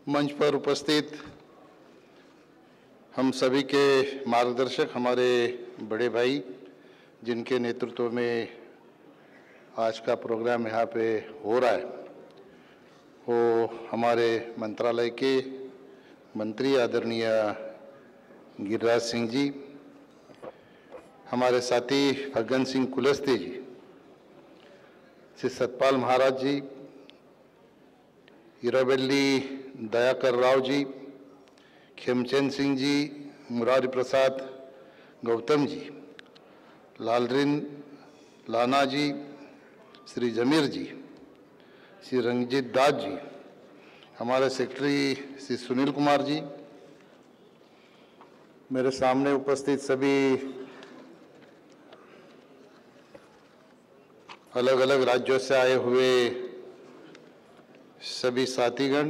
मंच पर उपस्थित हम सभी के मार्गदर्शक, हमारे बड़े भाई, जिनके नेतृत्व में आज का प्रोग्राम यहाँ पे हो रहा है, वो हमारे मंत्रालय के मंत्री आदरणीय गिरिराज सिंह जी, हमारे साथी फग्गन सिंह कुलस्ते जी, श्री सतपाल महाराज जी, हीराबेल्ली दयाकर राव जी, खेमचंद सिंह जी, मुरारी प्रसाद गौतम जी, लालरिन लाना जी, श्री जमीर जी, श्री रंजीत दास जी, हमारे सेक्रेटरी श्री सुनील कुमार जी, मेरे सामने उपस्थित सभी अलग अलग राज्यों से आए हुए सभी साथीगण,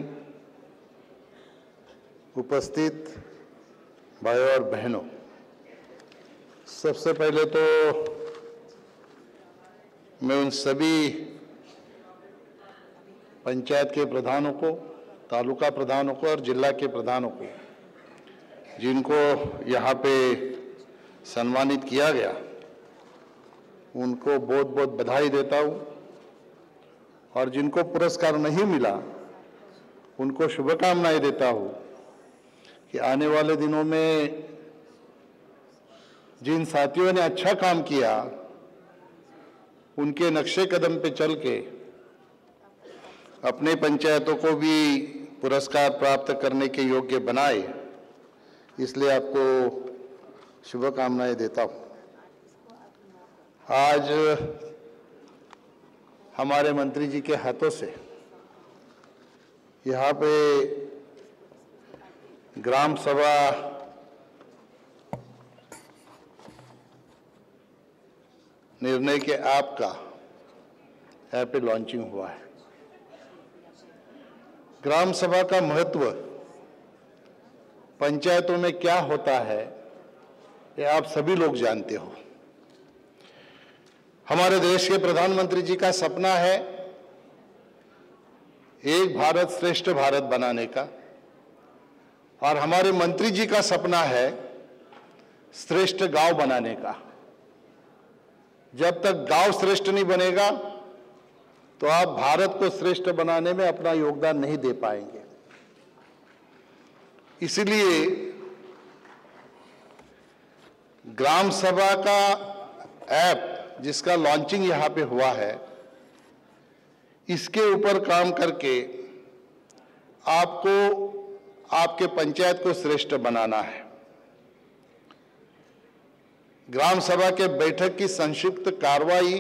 उपस्थित भाइयों और बहनों, सबसे पहले तो मैं उन सभी पंचायत के प्रधानों को, तालुका प्रधानों को और जिला के प्रधानों को, जिनको यहाँ पे सम्मानित किया गया, उनको बहुत बहुत बधाई देता हूँ। और जिनको पुरस्कार नहीं मिला, उनको शुभकामनाएं देता हूँ कि आने वाले दिनों में जिन साथियों ने अच्छा काम किया, उनके नक्शे कदम पे चल के अपने पंचायतों को भी पुरस्कार प्राप्त करने के योग्य बनाए, इसलिए आपको शुभकामनाएं देता हूँ। आज हमारे मंत्री जी के हाथों से यहाँ पे ग्राम सभा निर्णय के ऐप का यहाँ पे लॉन्चिंग हुआ है। ग्राम सभा का महत्व पंचायतों में क्या होता है, ये आप सभी लोग जानते हो। हमारे देश के प्रधानमंत्री जी का सपना है एक भारत श्रेष्ठ भारत बनाने का, और हमारे मंत्री जी का सपना है श्रेष्ठ गांव बनाने का। जब तक गांव श्रेष्ठ नहीं बनेगा, तो आप भारत को श्रेष्ठ बनाने में अपना योगदान नहीं दे पाएंगे। इसलिए ग्राम सभा का ऐप, जिसका लॉन्चिंग यहाँ पे हुआ है, इसके ऊपर काम करके आपको आपके पंचायत को श्रेष्ठ बनाना है। ग्राम सभा के बैठक की संक्षिप्त कार्रवाई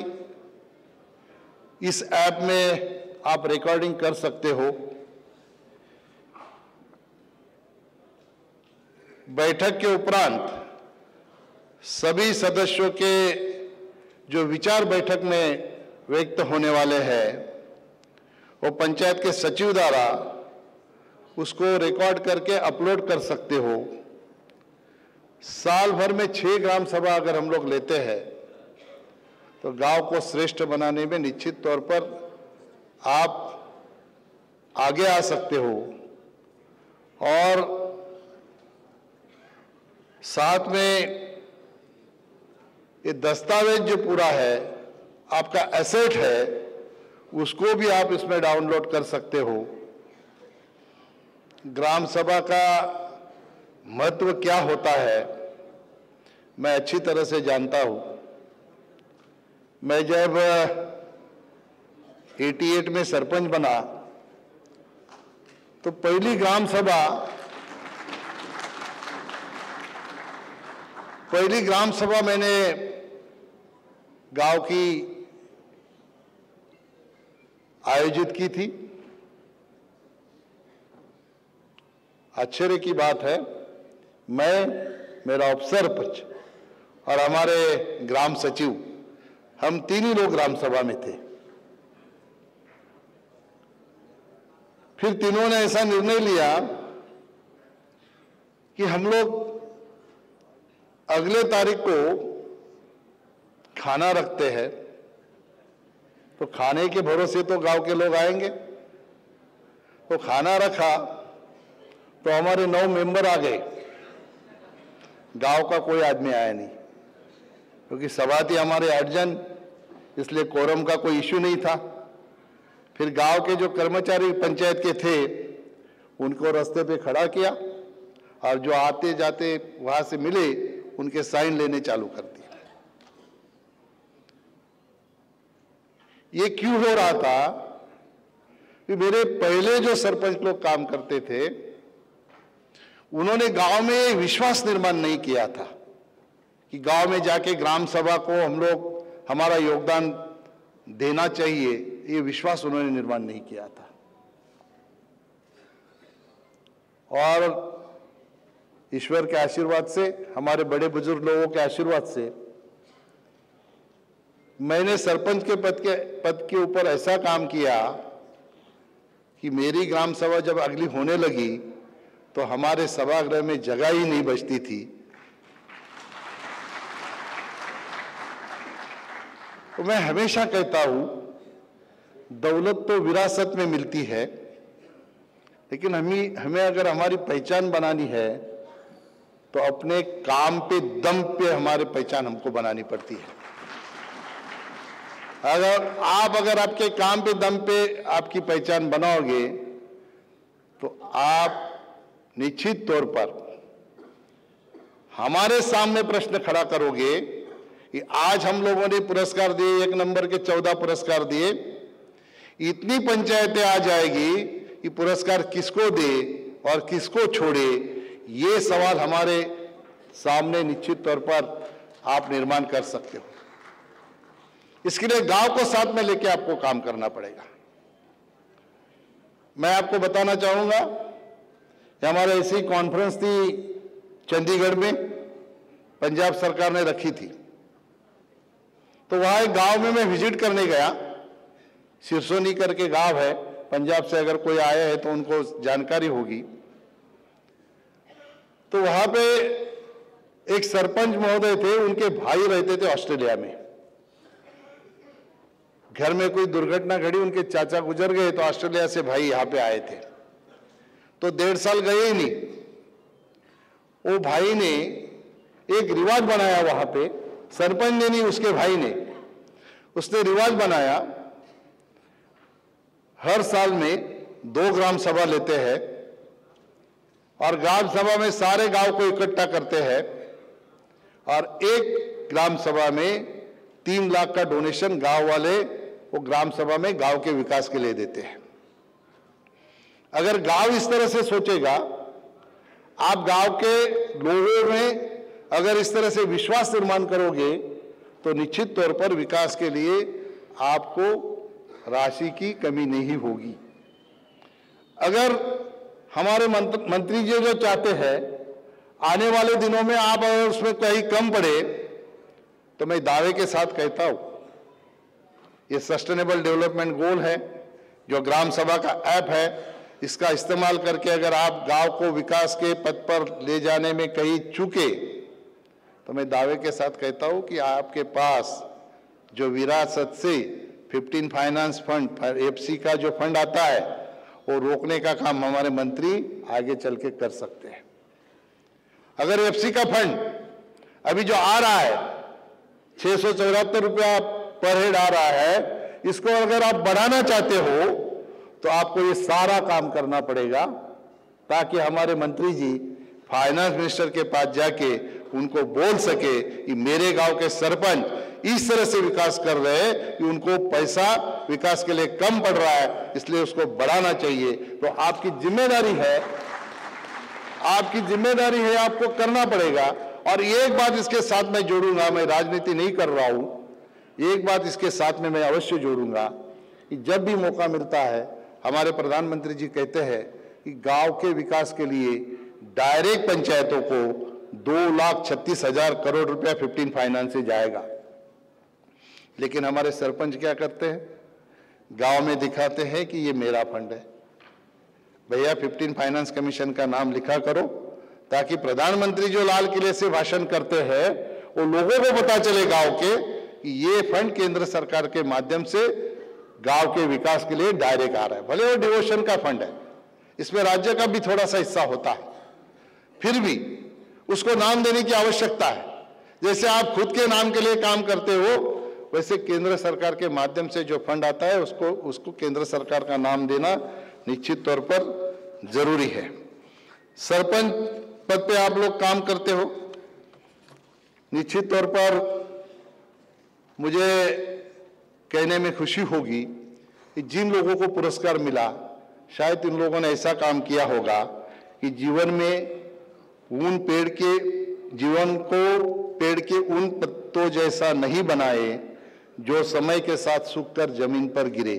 इस ऐप में आप रिकॉर्डिंग कर सकते हो। बैठक के उपरांत सभी सदस्यों के जो विचार बैठक में व्यक्त होने वाले हैं, वो पंचायत के सचिव द्वारा उसको रिकॉर्ड करके अपलोड कर सकते हो। साल भर में 6 ग्राम सभा अगर हम लोग लेते हैं, तो गांव को श्रेष्ठ बनाने में निश्चित तौर पर आप आगे आ सकते हो। और साथ में ये दस्तावेज जो पूरा है, आपका एसेट है, उसको भी आप इसमें डाउनलोड कर सकते हो। ग्राम सभा का महत्व क्या होता है, मैं अच्छी तरह से जानता हूं। मैं जब 88 में सरपंच बना, तो पहली ग्राम सभा मैंने गांव की आयोजित की थी। आश्चर्य की बात है, मैं, मेरा उपसरपंच और हमारे ग्राम सचिव, हम 3 ही लोग ग्राम सभा में थे। फिर तीनों ने ऐसा निर्णय लिया कि हम लोग अगले तारीख को खाना रखते हैं, तो खाने के भरोसे तो गांव के लोग आएंगे। तो खाना रखा, तो हमारे 9 मेंबर आ गए, गांव का कोई आदमी आया नहीं, क्योंकि सभा थी हमारे 8 जन, इसलिए कोरम का कोई इश्यू नहीं था। फिर गांव के जो कर्मचारी पंचायत के थे उनको रास्ते पे खड़ा किया और जो आते जाते वहां से मिले उनके साइन लेने चालू कर दिए। ये क्यों हो रहा था कि मेरे पहले जो सरपंच लोग काम करते थे उन्होंने गांव में विश्वास निर्माण नहीं किया था कि गांव में जाके ग्राम सभा को हम लोग हमारा योगदान देना चाहिए, ये विश्वास उन्होंने निर्माण नहीं किया था। और ईश्वर के आशीर्वाद से, हमारे बड़े बुजुर्ग लोगों के आशीर्वाद से मैंने सरपंच के पद के ऊपर ऐसा काम किया कि मेरी ग्राम सभा जब अगली होने लगी तो हमारे सभागृह में जगह ही नहीं बचती थी। तो मैं हमेशा कहता हूं, दौलत तो विरासत में मिलती है, लेकिन हमें अगर हमारी पहचान बनानी है तो अपने काम पे, दम पे हमारी पहचान हमको बनानी पड़ती है। अगर आपके काम पे, दम पे आपकी पहचान बनाओगे तो आप निश्चित तौर पर हमारे सामने प्रश्न खड़ा करोगे कि आज हम लोगों ने पुरस्कार दिए, 1 नंबर के 14 पुरस्कार दिए, इतनी पंचायतें आ जाएगी कि पुरस्कार किसको दे और किसको छोड़े, ये सवाल हमारे सामने निश्चित तौर पर आप निर्माण कर सकते हो। इसके लिए गांव को साथ में लेके आपको काम करना पड़ेगा। मैं आपको बताना चाहूंगा कि हमारे ऐसी कॉन्फ्रेंस थी चंडीगढ़ में, पंजाब सरकार ने रखी थी, तो वहां एक गांव में मैं विजिट करने गया। सिरसोनी करके गांव है, पंजाब से अगर कोई आया है तो उनको जानकारी होगी। तो वहां पे एक सरपंच महोदय थे, उनके भाई रहते थे ऑस्ट्रेलिया में। घर में कोई दुर्घटना घटी, उनके चाचा गुजर गए तो ऑस्ट्रेलिया से भाई यहां पे आए थे, तो 1.5 साल गए ही नहीं। वो भाई ने एक रिवाज बनाया वहां पे, सरपंच ने नहीं, उसके भाई ने, उसने रिवाज बनाया, हर साल में 2 ग्राम सभा लेते हैं और ग्राम सभा में सारे गांव को इकट्ठा करते हैं और एक ग्राम सभा में 3 लाख का डोनेशन गांव वाले वो ग्राम सभा में गांव के विकास के लिए देते हैं। अगर गांव इस तरह से सोचेगा, आप गांव के लोगों में अगर इस तरह से विश्वास निर्माण करोगे तो निश्चित तौर पर विकास के लिए आपको राशि की कमी नहीं होगी। अगर हमारे मंत्री जी जो चाहते हैं आने वाले दिनों में आप अगर उसमें कहीं कम पड़े तो मैं दावे के साथ कहता हूं, ये सस्टेनेबल डेवलपमेंट गोल है, जो ग्राम सभा का ऐप है, इसका इस्तेमाल करके अगर आप गांव को विकास के पथ पर ले जाने में कहीं चूके तो मैं दावे के साथ कहता हूं कि आपके पास जो विरासत से 15 फाइनेंस फंड, एफसी का जो फंड आता है, वो रोकने का काम हमारे मंत्री आगे चल के कर सकते हैं। अगर एफसी का फंड अभी जो आ रहा है 674 रुपया पर हेड आ रहा है, इसको अगर आप बढ़ाना चाहते हो तो आपको ये सारा काम करना पड़ेगा, ताकि हमारे मंत्री जी फाइनेंस मिनिस्टर के पास जाके उनको बोल सके कि मेरे गांव के सरपंच इस तरह से विकास कर रहे हैं कि उनको पैसा विकास के लिए कम पड़ रहा है, इसलिए उसको बढ़ाना चाहिए। तो आपकी जिम्मेदारी है, आपको करना पड़ेगा। और एक बात इसके साथ मैं जोड़ूंगा, मैं राजनीति नहीं कर रहा हूं, एक बात इसके साथ में मैं अवश्य जोड़ूंगा कि जब भी मौका मिलता है, हमारे प्रधानमंत्री जी कहते हैं कि गांव के विकास के लिए डायरेक्ट पंचायतों को 2,36,000 करोड़ रुपया 15 फाइनेंस से जाएगा। लेकिन हमारे सरपंच क्या करते हैं, गांव में दिखाते हैं कि ये मेरा फंड है। भैया 15 फाइनेंस कमीशन का नाम लिखा करो, ताकि प्रधानमंत्री जो लाल किले से भाषण करते हैं वो लोगों को पता चले गांव के कि ये फंड केंद्र सरकार के माध्यम से गांव के विकास के लिए डायरेक्ट आ रहा है। भले वो डिवोशन का फंड है, इसमें राज्य का भी थोड़ा सा हिस्सा होता है, फिर भी उसको नाम देने की आवश्यकता है। जैसे आप खुद के नाम के लिए काम करते हो, वैसे केंद्र सरकार के माध्यम से जो फंड आता है उसको केंद्र सरकार का नाम देना निश्चित तौर पर जरूरी है। सरपंच पद पे आप लोग काम करते हो, निश्चित तौर पर मुझे कहने में खुशी होगी कि जिन लोगों को पुरस्कार मिला, शायद इन लोगों ने ऐसा काम किया होगा कि जीवन को पेड़ के उन पत्तों जैसा नहीं बनाए जो समय के साथ सूखकर जमीन पर गिरे।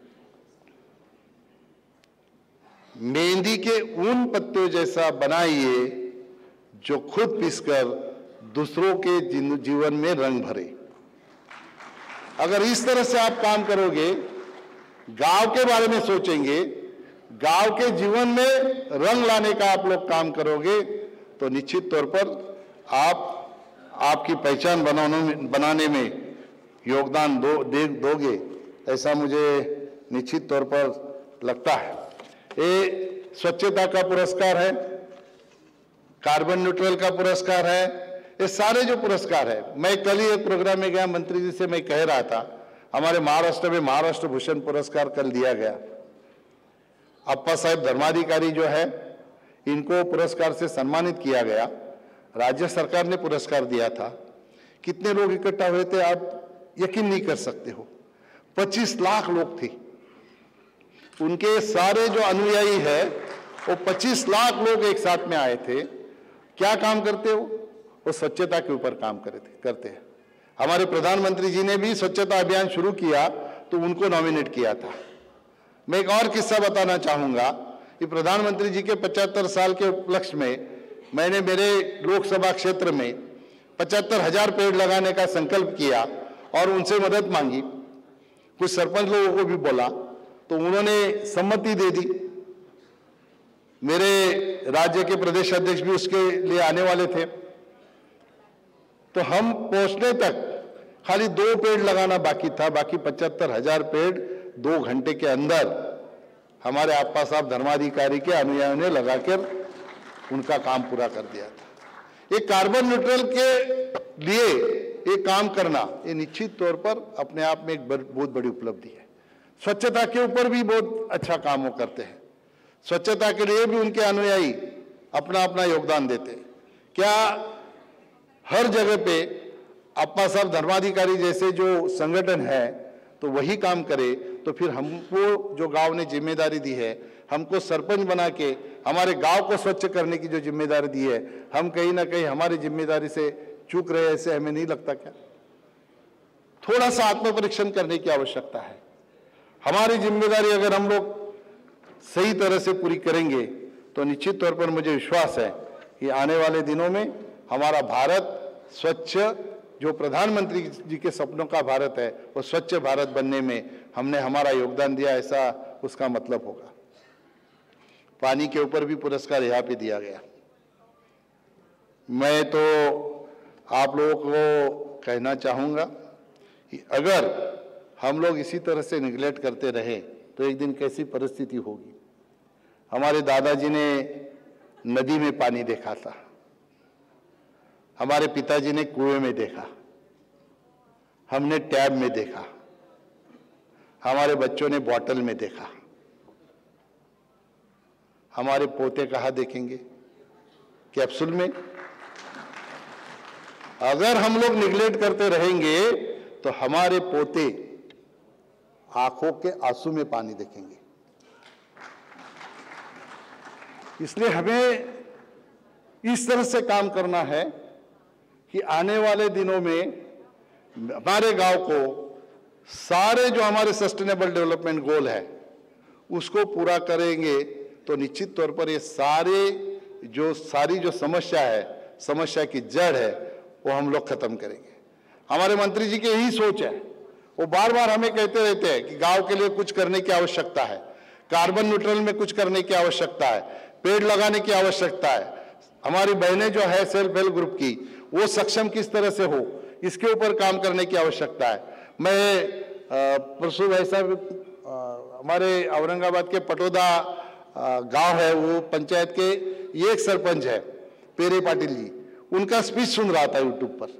मेहंदी के उन पत्तों जैसा बनाइए जो खुद पिसकर दूसरों के जीवन में रंग भरे। अगर इस तरह से आप काम करोगे, गांव के बारे में सोचेंगे, गांव के जीवन में रंग लाने का आप लोग काम करोगे, तो निश्चित तौर पर आपकी पहचान बनाने में योगदान दोगे, ऐसा मुझे निश्चित तौर पर लगता है। ये स्वच्छता का पुरस्कार है, कार्बन न्यूट्रल का पुरस्कार है, ये सारे जो पुरस्कार है। मैं कल ही एक प्रोग्राम में गया, मंत्री जी से मैं कह रहा था, हमारे महाराष्ट्र में महाराष्ट्र भूषण पुरस्कार कल दिया गया। अप्पा साहेब धर्माधिकारी जो है, इनको पुरस्कार से सम्मानित किया गया। राज्य सरकार ने पुरस्कार दिया था। कितने लोग इकट्ठा हुए थे आप यकीन नहीं कर सकते हो। 25 लाख लोग थे। उनके सारे जो अनुयायी है वो 25 लाख लोग एक साथ में आए थे। क्या काम करते हो? वो स्वच्छता के ऊपर काम करते हैं। हमारे प्रधानमंत्री जी ने भी स्वच्छता अभियान शुरू किया तो उनको नॉमिनेट किया था। मैं एक और किस्सा बताना चाहूंगा कि प्रधानमंत्री जी के 75 साल के उपलक्ष्य में मैंने मेरे लोकसभा क्षेत्र में 75,000 पेड़ लगाने का संकल्प किया और उनसे मदद मांगी। कुछ सरपंच लोगों को भी बोला तो उन्होंने सम्मति दे दी। मेरे राज्य के प्रदेश अध्यक्ष भी उसके लिए आने वाले थे। तो हम पहुंचने तक खाली 2 पेड़ लगाना बाकी था, बाकी 75,000 पेड़ 2 घंटे के अंदर हमारे अप्पा साहब धर्माधिकारी के अनुयायियों ने लगाकर उनका काम पूरा कर दिया था। ये कार्बन न्यूट्रल के लिए ये काम करना, ये निश्चित तौर पर अपने आप में एक बहुत बड़ी उपलब्धि है। स्वच्छता के ऊपर भी बहुत अच्छा काम वो करते हैं। स्वच्छता के लिए भी उनके अनुयायी अपना अपना योगदान देते हैं। क्या हर जगह पे अप्पा साहब धर्माधिकारी जैसे जो संगठन है तो वही काम करे, तो फिर हमको जो गांव ने जिम्मेदारी दी है, हमको सरपंच बना के हमारे गांव को स्वच्छ करने की जो जिम्मेदारी दी है, हम कहीं ना कहीं हमारी जिम्मेदारी से चूक रहे, ऐसे हमें नहीं लगता क्या? थोड़ा सा आत्मपरीक्षण करने की आवश्यकता है। हमारी जिम्मेदारी अगर हम लोग सही तरह से पूरी करेंगे तो निश्चित तौर पर मुझे विश्वास है कि आने वाले दिनों में हमारा भारत स्वच्छ, जो प्रधानमंत्री जी के सपनों का भारत है, वो स्वच्छ भारत बनने में हमने हमारा योगदान दिया, ऐसा उसका मतलब होगा। पानी के ऊपर भी पुरस्कार यहाँ पे दिया गया। मैं तो आप लोगों को कहना चाहूँगा कि अगर हम लोग इसी तरह से निगलेक्ट करते रहे तो एक दिन कैसी परिस्थिति होगी। हमारे दादाजी ने नदी में पानी देखा था, हमारे पिताजी ने कुएं में देखा, हमने टैब में देखा, हमारे बच्चों ने बॉटल में देखा। हमारे पोते कहाँ देखेंगे? कैप्सूल में। अगर हम लोग निगलेक्ट करते रहेंगे तो हमारे पोते आंखों के आंसू में पानी देखेंगे। इसलिए हमें इस तरह से काम करना है कि आने वाले दिनों में हमारे गांव को सारे जो हमारे सस्टेनेबल डेवलपमेंट गोल है उसको पूरा करेंगे तो निश्चित तौर पर ये सारी जो समस्या है, समस्या की जड़ है, वो हम लोग खत्म करेंगे। हमारे मंत्री जी की यही सोच है। वो बार बार हमें कहते रहते हैं कि गांव के लिए कुछ करने की आवश्यकता है, कार्बन न्यूट्रल में कुछ करने की आवश्यकता है, पेड़ लगाने की आवश्यकता है। हमारी बहनें जो है सेल्फ हेल्प ग्रुप की, वो सक्षम किस तरह से हो, इसके ऊपर काम करने की आवश्यकता है। मैं परसों ऐसा हमारे औरंगाबाद के पटोदा गांव है, वो पंचायत के ये एक सरपंच है पेरे पाटिल जी, उनका स्पीच सुन रहा था यूट्यूब पर।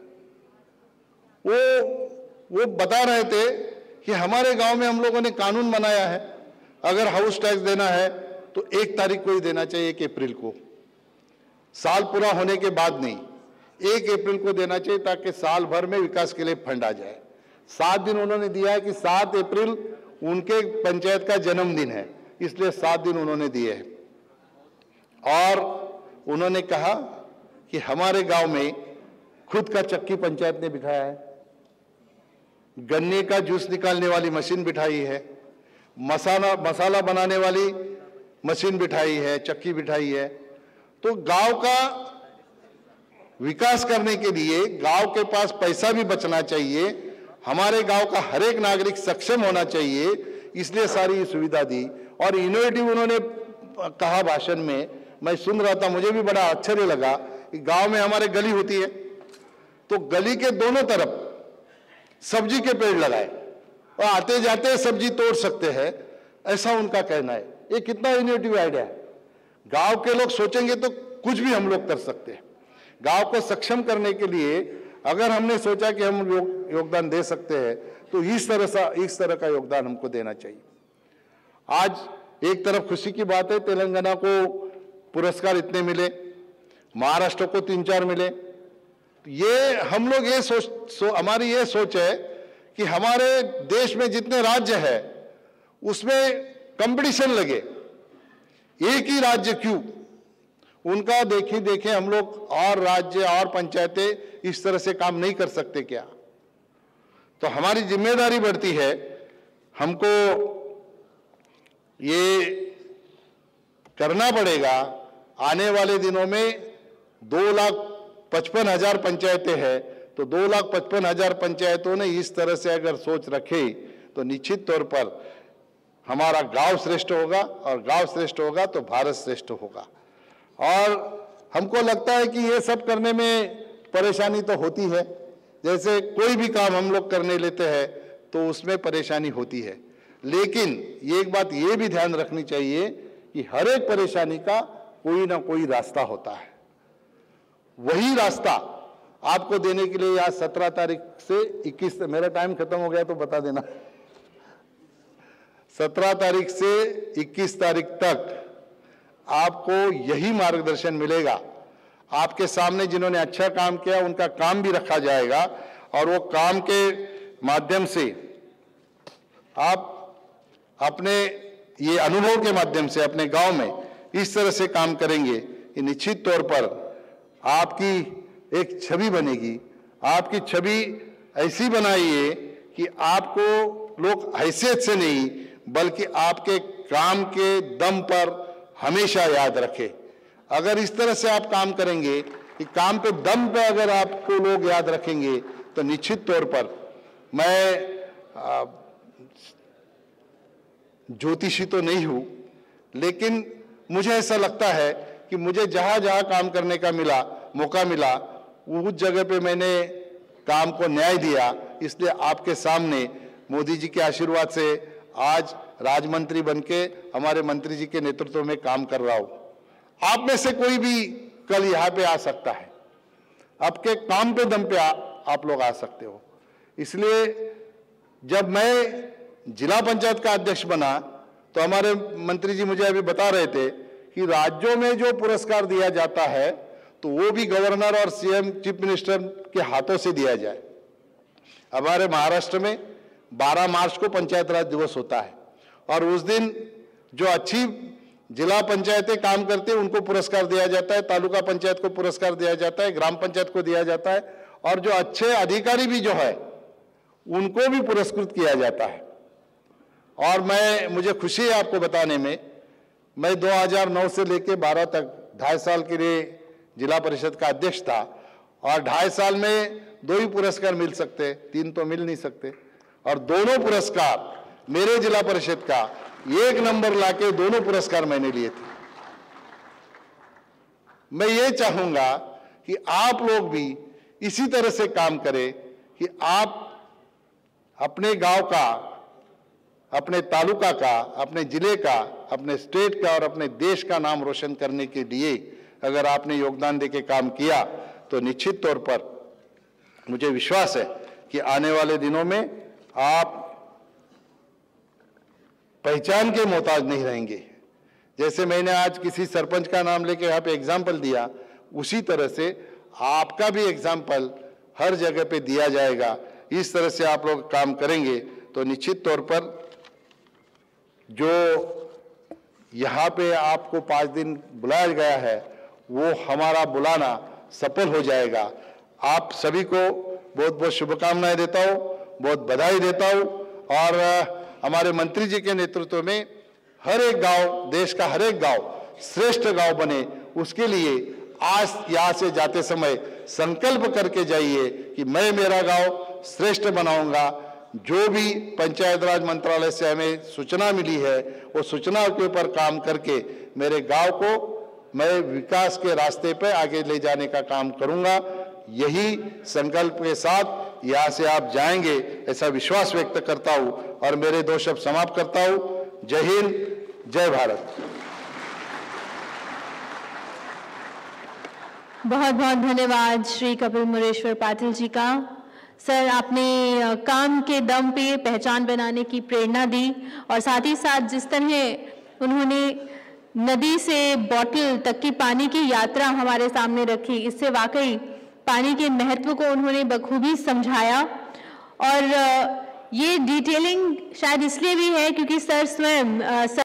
वो बता रहे थे कि हमारे गांव में हम लोगों ने कानून बनाया है, अगर हाउस टैक्स देना है तो 1 तारीख को ही देना चाहिए, 1 अप्रैल को, साल पूरा होने के बाद नहीं, 1 अप्रैल को देना चाहिए, ताकि साल भर में विकास के लिए फंड आ जाए। 7 दिन उन्होंने दिया है कि 7 अप्रैल उनके पंचायत का जन्मदिन है, इसलिए 7 दिन उन्होंने दिए हैं। और उन्होंने कहा कि हमारे गांव में खुद का चक्की पंचायत ने बिठाया है, गन्ने का जूस निकालने वाली मशीन बिठाई है, मसाला बनाने वाली मशीन बिठाई है, चक्की बिठाई है। तो गांव का विकास करने के लिए गांव के पास पैसा भी बचना चाहिए, हमारे गांव का हर एक नागरिक सक्षम होना चाहिए, इसलिए सारी सुविधा दी। और इनोवेटिव उन्होंने कहा भाषण में, मैं सुन रहा था, मुझे भी बड़ा आश्चर्य लगा कि गांव में हमारे गली होती है तो गली के दोनों तरफ सब्जी के पेड़ लगाए और आते जाते सब्जी तोड़ सकते हैं, ऐसा उनका कहना है। ये कितना इनोवेटिव आइडिया है। गांव के लोग सोचेंगे तो कुछ भी हम लोग कर सकते हैं। गांव को सक्षम करने के लिए अगर हमने सोचा कि हम योगदान दे सकते हैं तो इस तरह का योगदान हमको देना चाहिए। आज एक तरफ खुशी की बात है, तेलंगाना को पुरस्कार इतने मिले, महाराष्ट्र को 3-4 मिले। ये हम लोग हमारी ये सोच है कि हमारे देश में जितने राज्य है उसमें कंपटीशन लगे, एक ही राज्य क्यों, उनका देखे हम लोग और राज्य और पंचायतें इस तरह से काम नहीं कर सकते क्या? तो हमारी जिम्मेदारी बढ़ती है, हमको ये करना पड़ेगा। आने वाले दिनों में 2,55,000 पंचायतें हैं, तो 2,55,000 पंचायतों ने इस तरह से अगर सोच रखे तो निश्चित तौर पर हमारा गांव श्रेष्ठ होगा, और गांव श्रेष्ठ होगा तो भारत श्रेष्ठ होगा। और हमको लगता है कि ये सब करने में परेशानी तो होती है, जैसे कोई भी काम हम लोग करने लेते हैं तो उसमें परेशानी होती है, लेकिन ये एक बात ये भी ध्यान रखनी चाहिए कि हर एक परेशानी का कोई ना कोई रास्ता होता है। वही रास्ता आपको देने के लिए आज 17 तारीख से 21, मेरा टाइम खत्म हो गया तो बता देना, 17 तारीख से 21 तारीख तक आपको यही मार्गदर्शन मिलेगा। आपके सामने जिन्होंने अच्छा काम किया उनका काम भी रखा जाएगा, और वो काम के माध्यम से आप अपने ये अनुभव के माध्यम से अपने गांव में इस तरह से काम करेंगे कि निश्चित तौर पर आपकी एक छवि बनेगी। आपकी छवि ऐसी बनाइए कि आपको लोग हैसियत से नहीं बल्कि आपके काम के दम पर हमेशा याद रखें। अगर इस तरह से आप काम करेंगे कि काम पे दम पे अगर आपको लोग याद रखेंगे तो निश्चित तौर पर, मैं ज्योतिषी तो नहीं हूं, लेकिन मुझे ऐसा लगता है कि मुझे जहां जहां काम करने का मौका मिला उस जगह पे मैंने काम को न्याय दिया। इसलिए आपके सामने मोदी जी के आशीर्वाद से आज राज्य बनके हमारे मंत्री जी के नेतृत्व में काम कर रहा हूं। आप में से कोई भी कल यहाँ पे आ सकता है, आपके काम पे दम पे आप लोग आ सकते हो। इसलिए जब मैं जिला पंचायत का अध्यक्ष बना तो हमारे मंत्री जी मुझे अभी बता रहे थे कि राज्यों में जो पुरस्कार दिया जाता है तो वो भी गवर्नर और सीएम चीफ मिनिस्टर के हाथों से दिया जाए। हमारे महाराष्ट्र में 12 मार्च को पंचायत राज दिवस होता है, और उस दिन जो अच्छी जिला पंचायतें काम करती है उनको पुरस्कार दिया जाता है, तालुका पंचायत को पुरस्कार दिया जाता है, ग्राम पंचायत को दिया जाता है, और जो अच्छे अधिकारी भी जो है उनको भी पुरस्कृत किया जाता है। और मुझे खुशी है आपको बताने में, मैं 2009 से लेकर 12 तक 2.5 साल के लिए जिला परिषद का अध्यक्ष था, और 2.5 साल में 2 ही पुरस्कार मिल सकते, 3 तो मिल नहीं सकते, और दोनों पुरस्कार मेरे जिला परिषद का 1 नंबर लाके दोनों पुरस्कार मैंने लिए थे। मैं ये चाहूंगा कि आप लोग भी इसी तरह से काम करें कि आप अपने गांव का अपने तालुका का, अपने जिले का, अपने स्टेट का और अपने देश का नाम रोशन करने के लिए अगर आपने योगदान देके काम किया तो निश्चित तौर पर मुझे विश्वास है कि आने वाले दिनों में आप पहचान के मोहताज नहीं रहेंगे। जैसे मैंने आज किसी सरपंच का नाम लेके यहाँ पे एग्जाम्पल दिया, उसी तरह से आपका भी एग्जाम्पल हर जगह पे दिया जाएगा। इस तरह से आप लोग काम करेंगे तो निश्चित तौर पर जो यहाँ पे आपको 5 दिन बुलाया गया है वो हमारा बुलाना सफल हो जाएगा। आप सभी को बहुत बहुत शुभकामनाएं देता हूँ, बहुत बधाई देता हूँ और हमारे मंत्री जी के नेतृत्व में हर एक गांव, देश का हर एक गांव श्रेष्ठ गांव बने, उसके लिए आज यहाँ से जाते समय संकल्प करके जाइए कि मैं मेरा गांव श्रेष्ठ बनाऊंगा। जो भी पंचायत राज मंत्रालय से हमें सूचना मिली है वो सूचना के ऊपर काम करके मेरे गांव को मैं विकास के रास्ते पर आगे ले जाने का काम करूंगा। यही संकल्प के साथ यहाँ से आप जाएंगे ऐसा विश्वास व्यक्त करता हूं और मेरे 2 शब्द समाप्त करता हूं। जय हिंद, जय भारत। बहुत बहुत धन्यवाद श्री कपिल मुरेश्वर पाटिल जी का। सर, आपने काम के दम पे पहचान बनाने की प्रेरणा दी और साथ ही साथ जिस तरह उन्होंने नदी से बॉटल तक की पानी की यात्रा हमारे सामने रखी, इससे वाकई पानी के महत्व को उन्होंने बखूबी समझाया। और ये डिटेलिंग शायद इसलिए भी है क्योंकि सर स्वयं